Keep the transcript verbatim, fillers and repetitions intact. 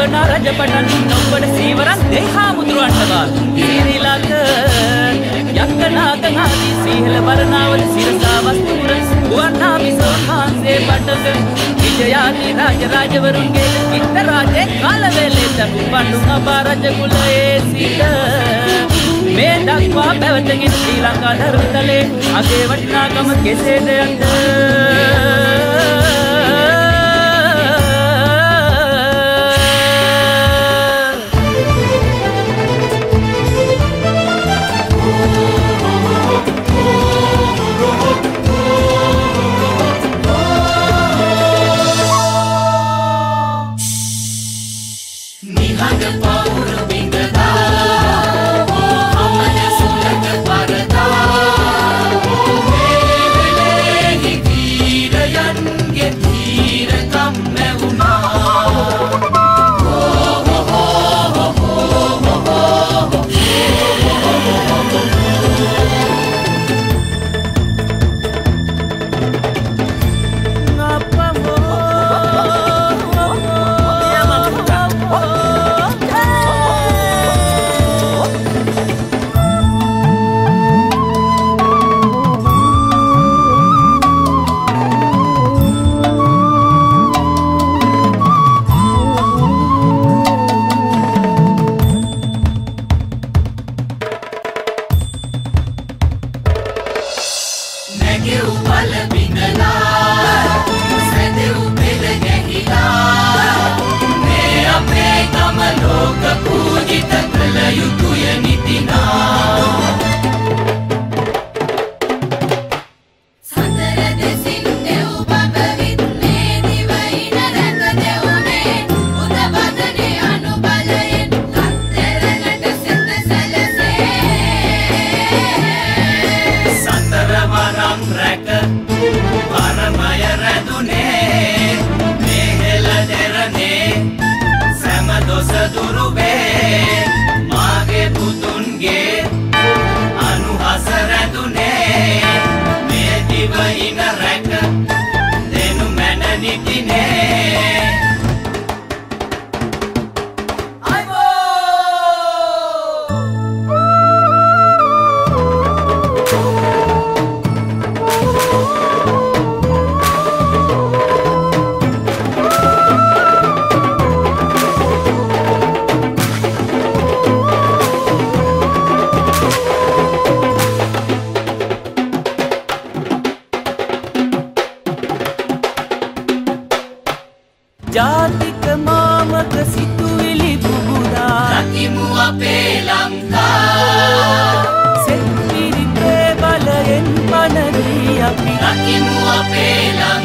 යවනා රජපටන් නොබඩ සීවරන් දෙහා මුදුරන්ටගාල් සිරිලක යක්කනාගන් ආදී සීහල වරණාවල සිරසා වස්තුර ගුවන්නා විසෝඛාන්සේ පටක විජයාදී රාජ රාජවරුන්ගේ චිත්ත රාජේ කාලවේලේ තබු පඬුංග රජ කුලයේ සිට මේ දක්වා පැවතගෙන ශ්‍රී ලංකා ධර්මතලේ අගේ වටිනාකම කෙසේද යන්න ජාතික මාමක සිතුවිලි බුබුදා රකිමු අපේ ලංකා සෙත්පිරිතේ බලයෙන් පනදී අපි රකිමු අපේ ලංකා